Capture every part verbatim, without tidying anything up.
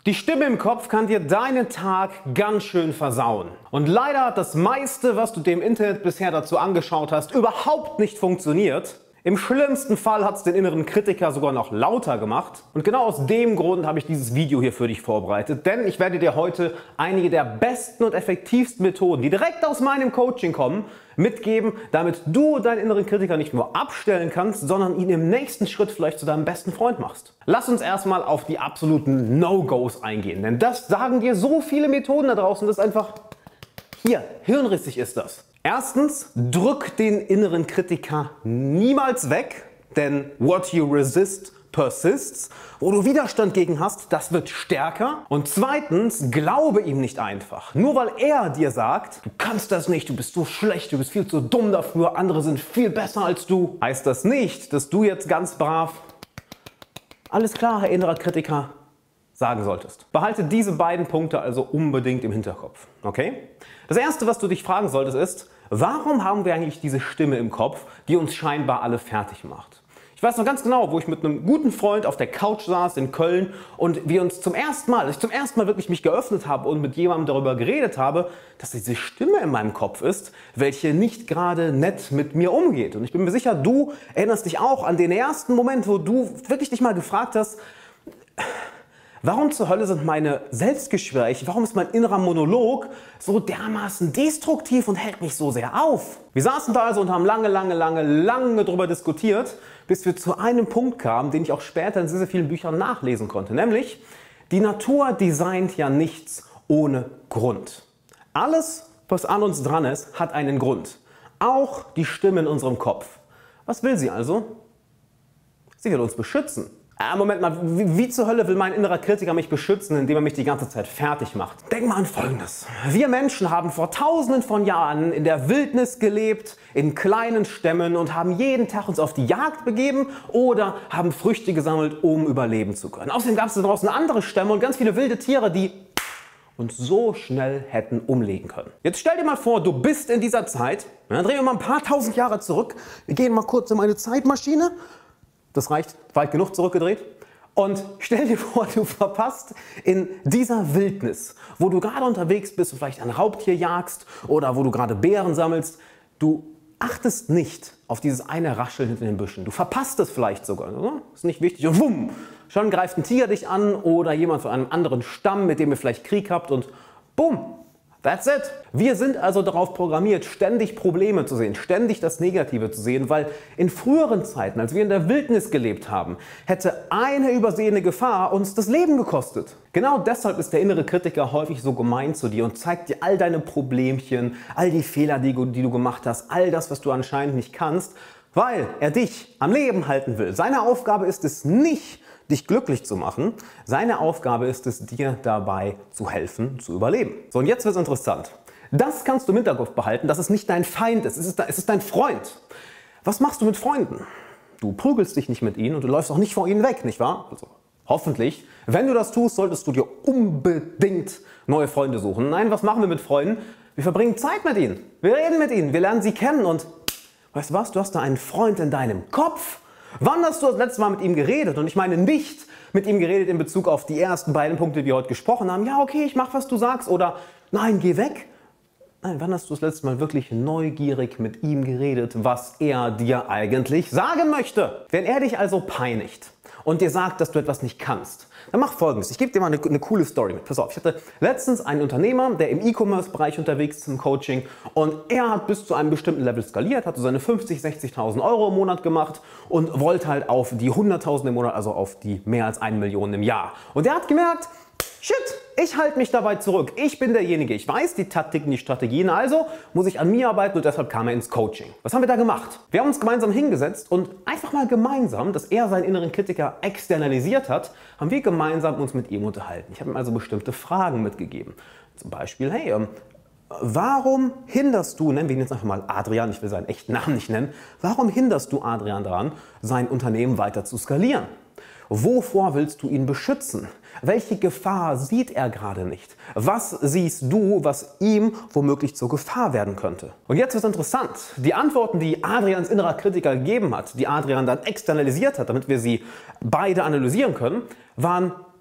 Die Stimme im Kopf kann dir deinen Tag ganz schön versauen. Und leider hat das meiste, was du dir im Internet bisher dazu angeschaut hast, überhaupt nicht funktioniert. Im schlimmsten Fall hat es den inneren Kritiker sogar noch lauter gemacht. Und genau aus dem Grund habe ich dieses Video hier für dich vorbereitet. Denn ich werde dir heute einige der besten und effektivsten Methoden, die direkt aus meinem Coaching kommen, mitgeben, damit du deinen inneren Kritiker nicht nur abstellen kannst, sondern ihn im nächsten Schritt vielleicht zu deinem besten Freund machst. Lass uns erstmal auf die absoluten No-Gos eingehen. Denn das sagen dir so viele Methoden da draußen, das ist einfach hier, hirnrissig ist das. Erstens, drück den inneren Kritiker niemals weg, denn what you resist persists. Wo du Widerstand gegen hast, das wird stärker. Und zweitens, glaube ihm nicht einfach. Nur weil er dir sagt, du kannst das nicht, du bist so schlecht, du bist viel zu dumm dafür, andere sind viel besser als du, heißt das nicht, dass du jetzt ganz brav, alles klar, Herr innerer Kritiker, sagen solltest. Behalte diese beiden Punkte also unbedingt im Hinterkopf. Okay? Das erste, was du dich fragen solltest, ist, warum haben wir eigentlich diese Stimme im Kopf, die uns scheinbar alle fertig macht? Ich weiß noch ganz genau, wo ich mit einem guten Freund auf der Couch saß in Köln und wir uns zum ersten Mal, ich zum ersten Mal wirklich mich geöffnet habe und mit jemandem darüber geredet habe, dass diese Stimme in meinem Kopf ist, welche nicht gerade nett mit mir umgeht. Und ich bin mir sicher, du erinnerst dich auch an den ersten Moment, wo du wirklich dich mal gefragt hast, warum zur Hölle sind meine Selbstgespräche, warum ist mein innerer Monolog so dermaßen destruktiv und hält mich so sehr auf? Wir saßen da also und haben lange, lange, lange, lange darüber diskutiert, bis wir zu einem Punkt kamen, den ich auch später in sehr, sehr vielen Büchern nachlesen konnte. Nämlich, die Natur designt ja nichts ohne Grund. Alles, was an uns dran ist, hat einen Grund. Auch die Stimme in unserem Kopf. Was will sie also? Sie will uns beschützen. Ah, Moment mal, wie, wie zur Hölle will mein innerer Kritiker mich beschützen, indem er mich die ganze Zeit fertig macht? Denk mal an Folgendes. Wir Menschen haben vor tausenden von Jahren in der Wildnis gelebt, in kleinen Stämmen und haben jeden Tag uns auf die Jagd begeben oder haben Früchte gesammelt, um überleben zu können. Außerdem gab es da draußen andere Stämme und ganz viele wilde Tiere, die uns so schnell hätten umlegen können. Jetzt stell dir mal vor, du bist in dieser Zeit, dann drehen wir mal ein paar tausend Jahre zurück, wir gehen mal kurz in meine Zeitmaschine. Das reicht weit genug zurückgedreht. Und stell dir vor, du verpasst in dieser Wildnis, wo du gerade unterwegs bist und vielleicht ein Raubtier jagst oder wo du gerade Beeren sammelst, du achtest nicht auf dieses eine Rascheln hinter den Büschen. Du verpasst es vielleicht sogar. Ist nicht wichtig. Und wumm, schon greift ein Tiger dich an oder jemand von einem anderen Stamm, mit dem ihr vielleicht Krieg habt und bumm. That's it. Wir sind also darauf programmiert, ständig Probleme zu sehen, ständig das Negative zu sehen, weil in früheren Zeiten, als wir in der Wildnis gelebt haben, hätte eine übersehene Gefahr uns das Leben gekostet. Genau deshalb ist der innere Kritiker häufig so gemein zu dir und zeigt dir all deine Problemchen, all die Fehler, die, die du gemacht hast, all das, was du anscheinend nicht kannst, weil er dich am Leben halten will. Seine Aufgabe ist es nicht, dich glücklich zu machen. Seine Aufgabe ist es, dir dabei zu helfen, zu überleben. So, und jetzt wird es interessant. Das kannst du im Hinterkopf behalten, dass es nicht dein Feind ist, es ist, es ist dein Freund. Was machst du mit Freunden? Du prügelst dich nicht mit ihnen und du läufst auch nicht vor ihnen weg, nicht wahr? Also, hoffentlich. Wenn du das tust, solltest du dir unbedingt neue Freunde suchen. Nein, was machen wir mit Freunden? Wir verbringen Zeit mit ihnen. Wir reden mit ihnen, wir lernen sie kennen und weißt du was, du hast da einen Freund in deinem Kopf. Wann hast du das letzte Mal mit ihm geredet? Und ich meine nicht mit ihm geredet in Bezug auf die ersten beiden Punkte, die wir heute gesprochen haben. Ja, okay, ich mach, was du sagst. Oder nein, geh weg. Nein, wann hast du das letzte Mal wirklich neugierig mit ihm geredet, was er dir eigentlich sagen möchte? Wenn er dich also peinigt und dir sagt, dass du etwas nicht kannst, dann mach Folgendes. Ich gebe dir mal eine, eine coole Story mit. Pass auf, ich hatte letztens einen Unternehmer, der im E-Commerce-Bereich unterwegs ist im Coaching und er hat bis zu einem bestimmten Level skaliert, hat so seine fünfzigtausend, sechzigtausend Euro im Monat gemacht und wollte halt auf die hunderttausend im Monat, also auf die mehr als eine Million im Jahr. Und er hat gemerkt, shit, ich halte mich dabei zurück. Ich bin derjenige. Ich weiß die Taktiken, die Strategien. Also muss ich an mir arbeiten und deshalb kam er ins Coaching. Was haben wir da gemacht? Wir haben uns gemeinsam hingesetzt und einfach mal gemeinsam, dass er seinen inneren Kritiker externalisiert hat, haben wir gemeinsam uns mit ihm unterhalten. Ich habe ihm also bestimmte Fragen mitgegeben. Zum Beispiel, hey, ähm, warum hinderst du, nennen wir ihn jetzt einfach mal Adrian, ich will seinen echten Namen nicht nennen, warum hinderst du Adrian daran, sein Unternehmen weiter zu skalieren? Wovor willst du ihn beschützen? Welche Gefahr sieht er gerade nicht? Was siehst du, was ihm womöglich zur Gefahr werden könnte? Und jetzt wird es interessant. Die Antworten, die Adrians innerer Kritiker gegeben hat, die Adrian dann externalisiert hat, damit wir sie beide analysieren können, waren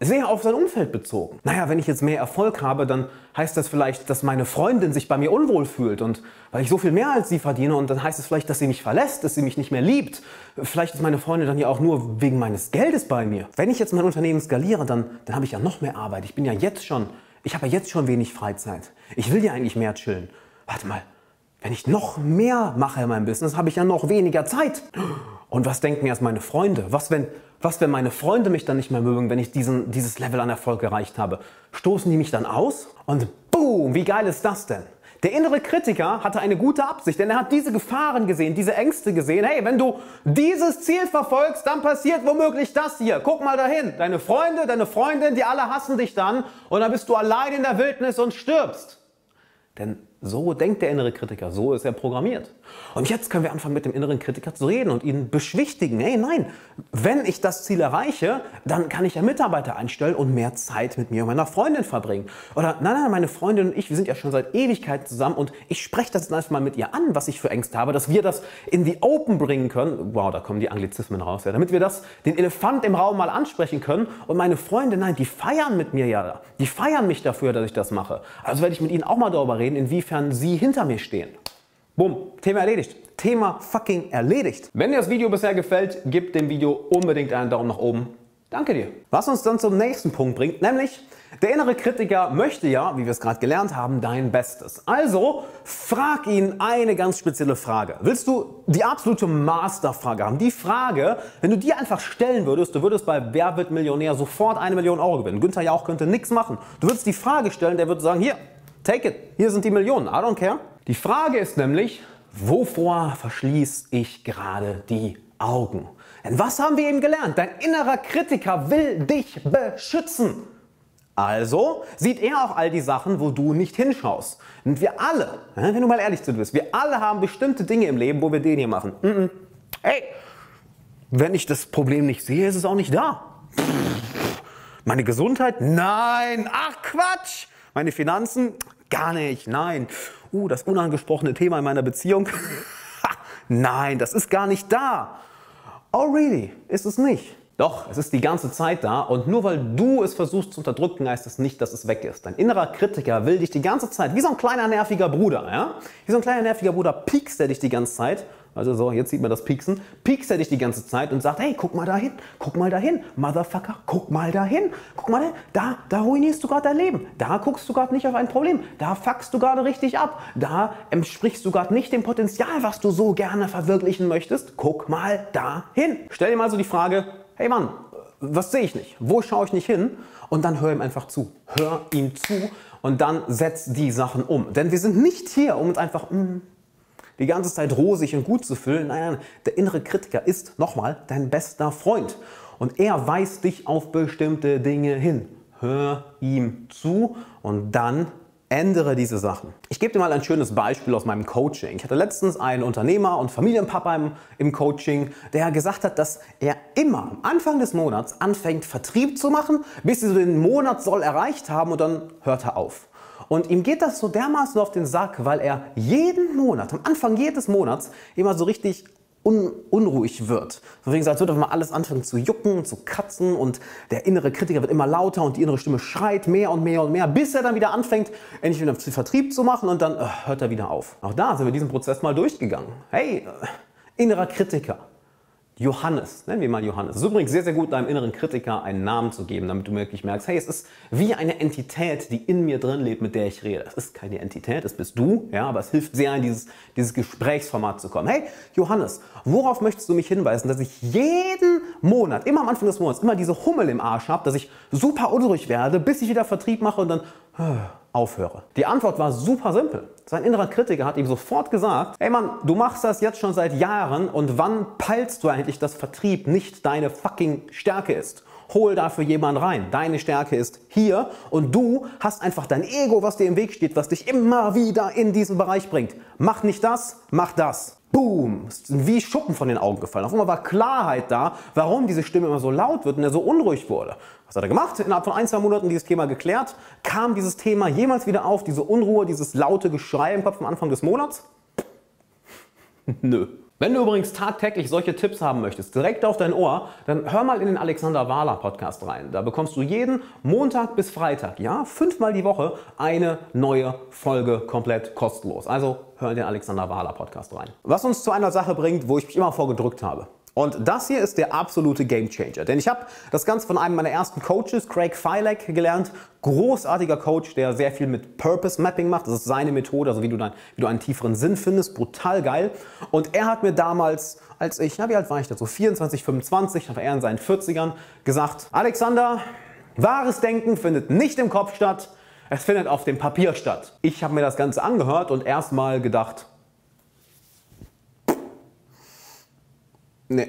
sehr auf sein Umfeld bezogen. Naja, wenn ich jetzt mehr Erfolg habe, dann heißt das vielleicht, dass meine Freundin sich bei mir unwohl fühlt und weil ich so viel mehr als sie verdiene und dann heißt es vielleicht, dass sie mich verlässt, dass sie mich nicht mehr liebt. Vielleicht ist meine Freundin dann ja auch nur wegen meines Geldes bei mir. Wenn ich jetzt mein Unternehmen skaliere, dann, dann habe ich ja noch mehr Arbeit. Ich bin ja jetzt schon, ich habe ja jetzt schon wenig Freizeit. Ich will ja eigentlich mehr chillen. Warte mal, wenn ich noch mehr mache in meinem Business, habe ich ja noch weniger Zeit. Und was denken jetzt meine Freunde? Was wenn, was, wenn meine Freunde mich dann nicht mehr mögen, wenn ich diesen, dieses Level an Erfolg erreicht habe? Stoßen die mich dann aus? Und boom, wie geil ist das denn? Der innere Kritiker hatte eine gute Absicht, denn er hat diese Gefahren gesehen, diese Ängste gesehen. Hey, wenn du dieses Ziel verfolgst, dann passiert womöglich das hier. Guck mal dahin. Deine Freunde, deine Freundin, die alle hassen dich dann und dann bist du allein in der Wildnis und stirbst. Denn so denkt der innere Kritiker, so ist er programmiert. Und jetzt können wir anfangen, mit dem inneren Kritiker zu reden und ihn beschwichtigen. Hey, nein, wenn ich das Ziel erreiche, dann kann ich ja Mitarbeiter einstellen und mehr Zeit mit mir und meiner Freundin verbringen. Oder nein, nein, meine Freundin und ich, wir sind ja schon seit Ewigkeiten zusammen und ich spreche das jetzt einfach mal mit ihr an, was ich für Ängste habe, dass wir das in die Open bringen können. Wow, da kommen die Anglizismen raus. Ja, damit wir das, den Elefant im Raum mal ansprechen können. Und meine Freunde, nein, die feiern mit mir ja. Die feiern mich dafür, dass ich das mache. Also werde ich mit ihnen auch mal darüber reden, inwiefern sie hinter mir stehen. Bumm, Thema erledigt. Thema fucking erledigt. Wenn dir das Video bisher gefällt, gib dem Video unbedingt einen Daumen nach oben. Danke dir. Was uns dann zum nächsten Punkt bringt, nämlich der innere Kritiker möchte ja, wie wir es gerade gelernt haben, dein Bestes. Also frag ihn eine ganz spezielle Frage. Willst du die absolute Masterfrage haben? Die Frage, wenn du die einfach stellen würdest, du würdest bei Wer wird Millionär sofort eine Million Euro gewinnen. Günther Jauch könnte nichts machen. Du würdest die Frage stellen, der würde sagen, hier, take it, hier sind die Millionen, I don't care. Die Frage ist nämlich, wovor verschließe ich gerade die Augen? Denn was haben wir eben gelernt? Dein innerer Kritiker will dich beschützen. Also sieht er auch all die Sachen, wo du nicht hinschaust. Und wir alle, wenn du mal ehrlich zu dir bist, wir alle haben bestimmte Dinge im Leben, wo wir den hier machen. Hey, wenn ich das Problem nicht sehe, ist es auch nicht da. Meine Gesundheit? Nein, ach Quatsch. Meine Finanzen? Gar nicht, nein. Uh, das unangesprochene Thema in meiner Beziehung? Nein, das ist gar nicht da. Oh really? Ist es nicht? Doch, es ist die ganze Zeit da und nur weil du es versuchst zu unterdrücken, heißt es nicht, dass es weg ist. Dein innerer Kritiker will dich die ganze Zeit, wie so ein kleiner nerviger Bruder, ja? Wie so ein kleiner nerviger Bruder piekst er dich die ganze Zeit. Also so, jetzt sieht man das Pieksen. Piekst er dich die ganze Zeit und sagt, hey, guck mal dahin, guck mal dahin, Motherfucker, guck mal dahin, guck mal dahin, da, da ruinierst du gerade dein Leben, da guckst du gerade nicht auf ein Problem, da fuckst du gerade richtig ab, da entsprichst du gerade nicht dem Potenzial, was du so gerne verwirklichen möchtest, guck mal dahin. Stell dir mal so die Frage, hey Mann, was sehe ich nicht, wo schaue ich nicht hin? Und dann hör ihm einfach zu, hör ihm zu und dann setz die Sachen um. Denn wir sind nicht hier, um uns einfach... Mm, die ganze Zeit rosig und gut zu fühlen. Nein, nein, der innere Kritiker ist, nochmal, dein bester Freund. Und er weist dich auf bestimmte Dinge hin. Hör ihm zu und dann ändere diese Sachen. Ich gebe dir mal ein schönes Beispiel aus meinem Coaching. Ich hatte letztens einen Unternehmer und Familienpapa im, im Coaching, der gesagt hat, dass er immer am Anfang des Monats anfängt, Vertrieb zu machen, bis sie so den Monat soll erreicht haben und dann hört er auf. Und ihm geht das so dermaßen auf den Sack, weil er jeden Monat, am Anfang jedes Monats, immer so richtig un unruhig wird. Deswegen als würde mal alles anfangen zu jucken und zu kratzen und der innere Kritiker wird immer lauter und die innere Stimme schreit mehr und mehr und mehr, bis er dann wieder anfängt, endlich wieder Vertrieb zu machen und dann äh, hört er wieder auf. Auch da sind wir diesen Prozess mal durchgegangen. Hey, äh, innerer Kritiker. Johannes, nennen wir mal Johannes. Es ist übrigens sehr, sehr gut, deinem inneren Kritiker einen Namen zu geben, damit du wirklich merkst, hey, es ist wie eine Entität, die in mir drin lebt, mit der ich rede. Es ist keine Entität, es bist du, ja, aber es hilft sehr, in dieses, dieses Gesprächsformat zu kommen. Hey, Johannes, worauf möchtest du mich hinweisen, dass ich jeden Monat, immer am Anfang des Monats, immer diese Hummel im Arsch habe, dass ich super unruhig werde, bis ich wieder Vertrieb mache und dann aufhöre? Die Antwort war super simpel. Sein innerer Kritiker hat ihm sofort gesagt, hey Mann, du machst das jetzt schon seit Jahren und wann peilst du eigentlich, dass Vertrieb nicht deine fucking Stärke ist? Hol dafür jemanden rein. Deine Stärke ist hier und du hast einfach dein Ego, was dir im Weg steht, was dich immer wieder in diesen Bereich bringt. Mach nicht das, mach das. Boom! Es ist wie Schuppen von den Augen gefallen. Auf einmal war Klarheit da, warum diese Stimme immer so laut wird und er so unruhig wurde. Was hat er gemacht? Innerhalb von ein, zwei Monaten dieses Thema geklärt. Kam dieses Thema jemals wieder auf, diese Unruhe, dieses laute Geschrei im Kopf am Anfang des Monats? Nö. Wenn du übrigens tagtäglich solche Tipps haben möchtest, direkt auf dein Ohr, dann hör mal in den Alexander Wahler Podcast rein. Da bekommst du jeden Montag bis Freitag, ja, fünfmal die Woche eine neue Folge komplett kostenlos. Also hör in den Alexander Wahler Podcast rein. Was uns zu einer Sache bringt, wo ich mich immer vorgedrückt habe. Und das hier ist der absolute Gamechanger. Denn ich habe das Ganze von einem meiner ersten Coaches, Craig Filek, gelernt. Großartiger Coach, der sehr viel mit Purpose Mapping macht. Das ist seine Methode, also wie du, dann, wie du einen tieferen Sinn findest. Brutal geil. Und er hat mir damals, als ich, na wie alt war ich da, so vierundzwanzig, fünfundzwanzig, da war er in seinen vierzigern, gesagt: Alexander, wahres Denken findet nicht im Kopf statt, es findet auf dem Papier statt. Ich habe mir das Ganze angehört und erstmal gedacht, nee,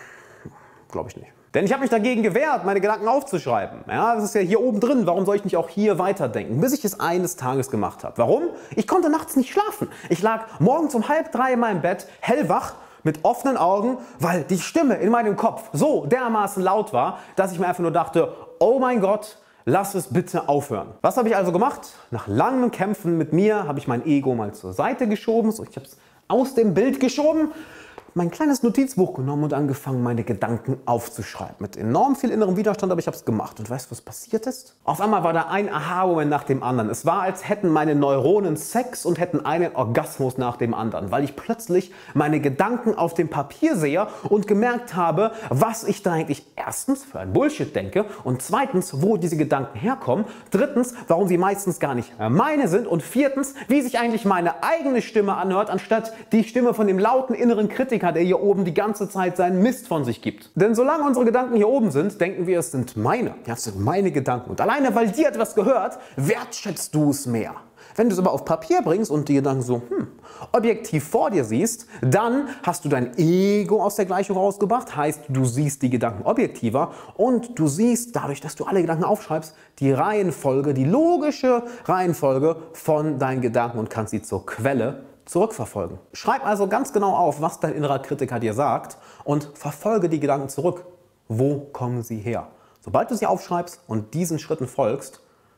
glaube ich nicht. Denn ich habe mich dagegen gewehrt, meine Gedanken aufzuschreiben. Ja, das ist ja hier oben drin. Warum soll ich nicht auch hier weiterdenken? Bis ich es eines Tages gemacht habe. Warum? Ich konnte nachts nicht schlafen. Ich lag morgens um halb drei in meinem Bett, hellwach, mit offenen Augen, weil die Stimme in meinem Kopf so dermaßen laut war, dass ich mir einfach nur dachte, oh mein Gott, lass es bitte aufhören. Was habe ich also gemacht? Nach langem Kämpfen mit mir habe ich mein Ego mal zur Seite geschoben. So, ich habe es aus dem Bild geschoben, mein kleines Notizbuch genommen und angefangen, meine Gedanken aufzuschreiben. Mit enorm viel innerem Widerstand, aber ich habe es gemacht. Und weißt du, was passiert ist? Auf einmal war da ein Aha-Moment nach dem anderen. Es war, als hätten meine Neuronen Sex und hätten einen Orgasmus nach dem anderen, weil ich plötzlich meine Gedanken auf dem Papier sehe und gemerkt habe, was ich da eigentlich erstens für ein Bullshit denke und zweitens, wo diese Gedanken herkommen, drittens, warum sie meistens gar nicht meine sind und viertens, wie sich eigentlich meine eigene Stimme anhört, anstatt die Stimme von dem lauten inneren Kritiker, der hier oben die ganze Zeit seinen Mist von sich gibt. Denn solange unsere Gedanken hier oben sind, denken wir, es sind meine. Ja, es sind meine Gedanken. Und alleine, weil dir etwas gehört, wertschätzt du es mehr. Wenn du es aber auf Papier bringst und die Gedanken so hm, objektiv vor dir siehst, dann hast du dein Ego aus der Gleichung rausgebracht. Heißt, du siehst die Gedanken objektiver und du siehst, dadurch, dass du alle Gedanken aufschreibst, die Reihenfolge, die logische Reihenfolge von deinen Gedanken und kannst sie zur Quelle zurückverfolgen. Schreib also ganz genau auf, was dein innerer Kritiker dir sagt und verfolge die Gedanken zurück. Wo kommen sie her? Sobald du sie aufschreibst und diesen Schritten folgst,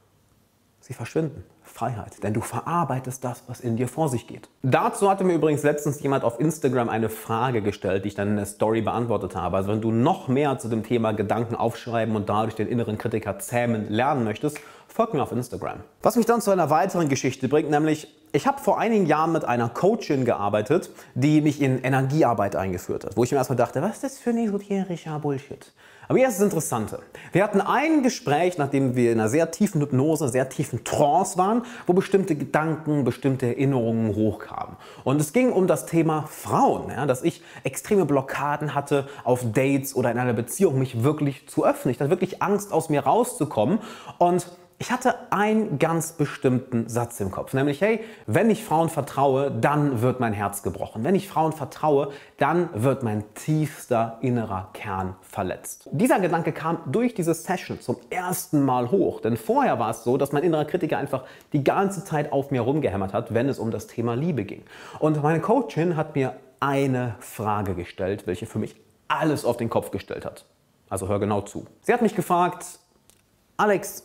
sie verschwinden. Freiheit, denn du verarbeitest das, was in dir vor sich geht. Dazu hatte mir übrigens letztens jemand auf Instagram eine Frage gestellt, die ich dann in der Story beantwortet habe. Also wenn du noch mehr zu dem Thema Gedanken aufschreiben und dadurch den inneren Kritiker zähmen lernen möchtest, folg mir auf Instagram. Was mich dann zu einer weiteren Geschichte bringt, nämlich ich habe vor einigen Jahren mit einer Coachin gearbeitet, die mich in Energiearbeit eingeführt hat, wo ich mir erstmal dachte, was ist das für ein esoterischer Bullshit? Aber jetzt ist das Interessante. Wir hatten ein Gespräch, nachdem wir in einer sehr tiefen Hypnose, sehr tiefen Trance waren, wo bestimmte Gedanken, bestimmte Erinnerungen hochkamen. Und es ging um das Thema Frauen, ja, dass ich extreme Blockaden hatte auf Dates oder in einer Beziehung, mich wirklich zu öffnen. Ich hatte wirklich Angst, aus mir rauszukommen. Und ich hatte einen ganz bestimmten Satz im Kopf, nämlich, hey, wenn ich Frauen vertraue, dann wird mein Herz gebrochen. Wenn ich Frauen vertraue, dann wird mein tiefster innerer Kern verletzt. Dieser Gedanke kam durch diese Session zum ersten Mal hoch, denn vorher war es so, dass mein innerer Kritiker einfach die ganze Zeit auf mir rumgehämmert hat, wenn es um das Thema Liebe ging. Und meine Coachin hat mir eine Frage gestellt, welche für mich alles auf den Kopf gestellt hat. Also hör genau zu. Sie hat mich gefragt, Alex,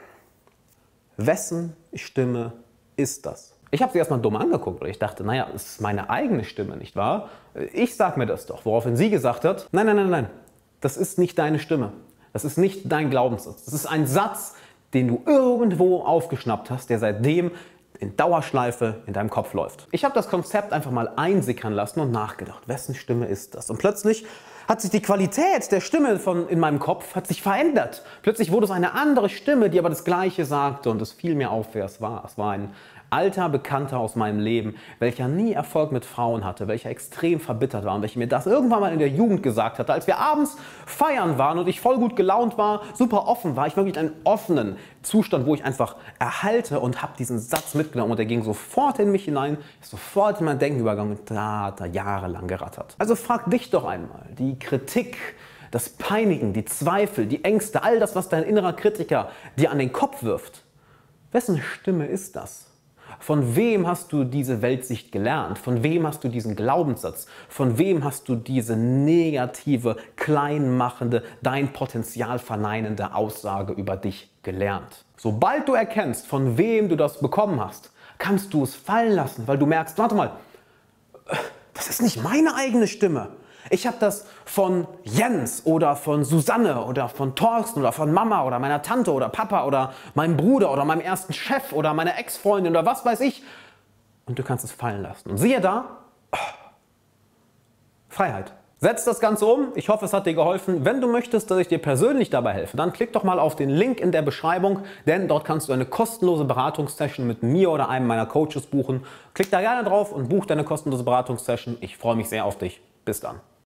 wessen Stimme ist das? Ich habe sie erstmal dumm angeguckt, weil ich dachte, naja, das ist meine eigene Stimme, nicht wahr? Ich sag mir das doch. Woraufhin sie gesagt hat, nein, nein, nein, nein, das ist nicht deine Stimme. Das ist nicht dein Glaubenssatz. Das ist ein Satz, den du irgendwo aufgeschnappt hast, der seitdem in Dauerschleife in deinem Kopf läuft. Ich habe das Konzept einfach mal einsickern lassen und nachgedacht, wessen Stimme ist das? Und plötzlich hat sich die Qualität der Stimme von in meinem Kopf hat sich verändert. Plötzlich wurde es eine andere Stimme, die aber das Gleiche sagte und es fiel mir auf, wer es war. Es war ein alter Bekannter aus meinem Leben, welcher nie Erfolg mit Frauen hatte, welcher extrem verbittert war und welcher mir das irgendwann mal in der Jugend gesagt hatte, als wir abends feiern waren und ich voll gut gelaunt war, super offen war. Ich war wirklich in einem offenen Zustand, wo ich einfach erhalte und habe diesen Satz mitgenommen und der ging sofort in mich hinein, ist sofort in mein Denken übergegangen und da hat er jahrelang gerattert. Also frag dich doch einmal, die Kritik, das Peinigen, die Zweifel, die Ängste, all das, was dein innerer Kritiker dir an den Kopf wirft, wessen Stimme ist das? Von wem hast du diese Weltsicht gelernt? Von wem hast du diesen Glaubenssatz? Von wem hast du diese negative, kleinmachende, dein Potenzial verneinende Aussage über dich gelernt? Sobald du erkennst, von wem du das bekommen hast, kannst du es fallen lassen, weil du merkst, warte mal, das ist nicht meine eigene Stimme. Ich habe das von Jens oder von Susanne oder von Thorsten oder von Mama oder meiner Tante oder Papa oder meinem Bruder oder meinem ersten Chef oder meiner Ex-Freundin oder was weiß ich. Und du kannst es fallen lassen. Und siehe da, oh, Freiheit. Setz das Ganze um. Ich hoffe, es hat dir geholfen. Wenn du möchtest, dass ich dir persönlich dabei helfe, dann klick doch mal auf den Link in der Beschreibung, denn dort kannst du eine kostenlose Beratungssession mit mir oder einem meiner Coaches buchen. Klick da gerne drauf und buch deine kostenlose Beratungssession. Ich freue mich sehr auf dich. Bis dann.